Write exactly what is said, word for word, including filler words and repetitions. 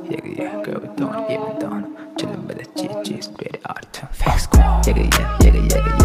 yeah, yeah, girl, we throwing it, yeah, we throwing it. Chillin' with the G G, spread it all the time. Fast squad, yeah, yeah, yeah, yeah, yeah.